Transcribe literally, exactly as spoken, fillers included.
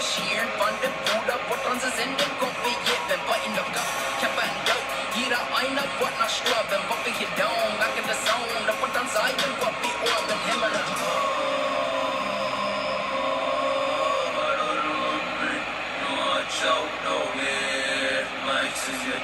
finansieren von dem Bruder, wird unser Senden kopiert, wenn wir in der Kopf kämpfen, yo. Jeder einer wird nach Sturben, wo wir hier down, back in the zone, da wird dann Seiten, wo wir oben Himmel. No, no, man, Mike says you